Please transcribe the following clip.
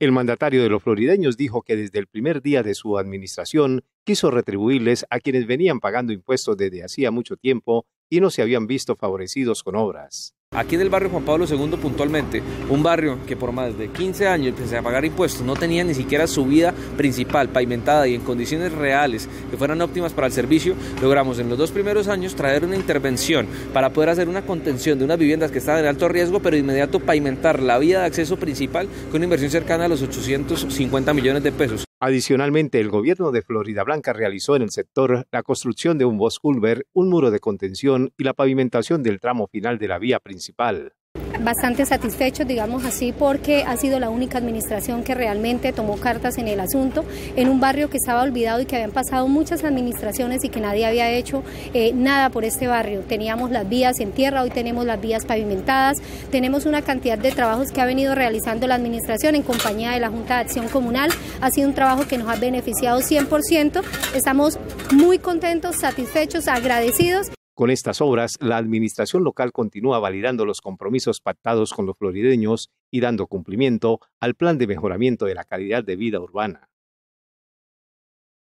El mandatario de los florideños dijo que desde el primer día de su administración quiso retribuirles a quienes venían pagando impuestos desde hacía mucho tiempo y no se habían visto favorecidos con obras. Aquí en el barrio Juan Pablo II puntualmente, un barrio que por más de 15 años empecé a pagar impuestos, no tenía ni siquiera su vía principal pavimentada y en condiciones reales que fueran óptimas para el servicio, logramos en los 2 primeros años traer una intervención para poder hacer una contención de unas viviendas que estaban en alto riesgo, pero de inmediato pavimentar la vía de acceso principal con una inversión cercana a los 850 millones de pesos. Adicionalmente, el gobierno de Floridablanca realizó en el sector la construcción de un bus culvert, un muro de contención y la pavimentación del tramo final de la vía principal. Bastante satisfechos, digamos así, porque ha sido la única administración que realmente tomó cartas en el asunto, en un barrio que estaba olvidado y que habían pasado muchas administraciones y que nadie había hecho nada por este barrio. Teníamos las vías en tierra, hoy tenemos las vías pavimentadas, tenemos una cantidad de trabajos que ha venido realizando la administración en compañía de la Junta de Acción Comunal. Ha sido un trabajo que nos ha beneficiado 100%, estamos muy contentos, satisfechos, agradecidos. Con estas obras, la administración local continúa validando los compromisos pactados con los florideños y dando cumplimiento al plan de mejoramiento de la calidad de vida urbana.